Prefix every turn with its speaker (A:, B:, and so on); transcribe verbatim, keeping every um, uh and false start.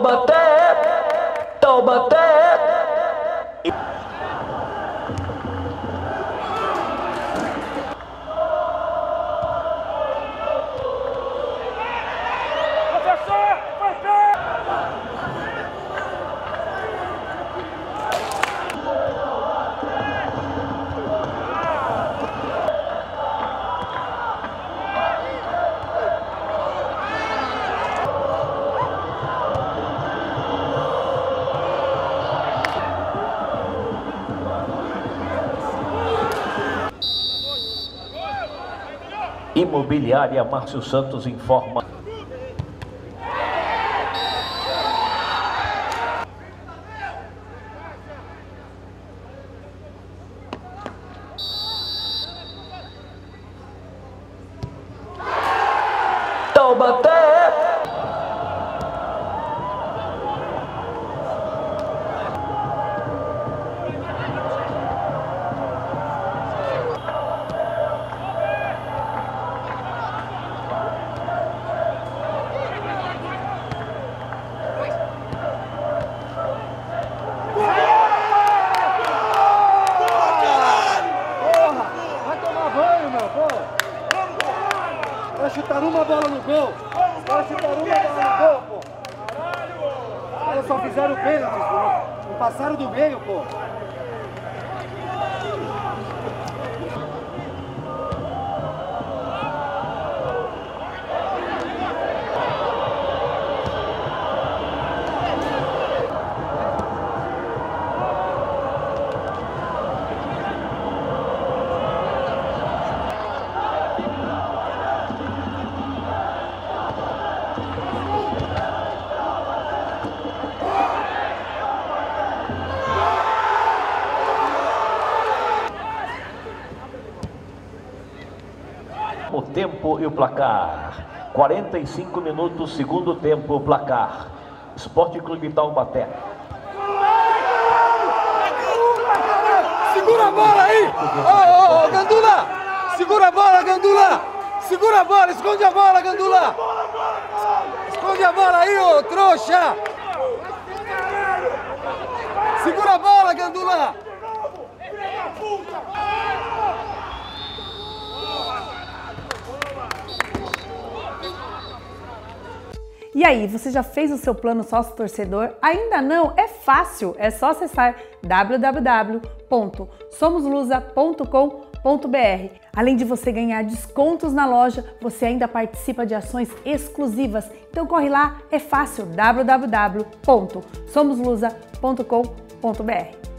A: Taubaté, Taubaté. Imobiliária Márcio Santos informa. Taubaté.
B: Vai chutar uma bola no gol! Vai chutar uma bola no gol, pô! Os caras só fizeram pênaltis, pô! Não passaram do meio, pô!
A: O tempo e o placar. quarenta e cinco minutos, segundo tempo, placar. Esporte Clube Taubaté.
B: Segura a bola aí! Ô, ô, ô, Gandula! Segura a bola, Gandula! Segura a bola, esconde a bola, Gandula! Esconde a bola aí, ô trouxa! Segura a bola, Gandula!
C: E aí, você já fez o seu plano sócio torcedor? Ainda não? É fácil, é só acessar w w w ponto somos lusa ponto com ponto b r. Além de você ganhar descontos na loja, você ainda participa de ações exclusivas. Então corre lá, é fácil, w w w ponto somos lusa ponto com ponto b r.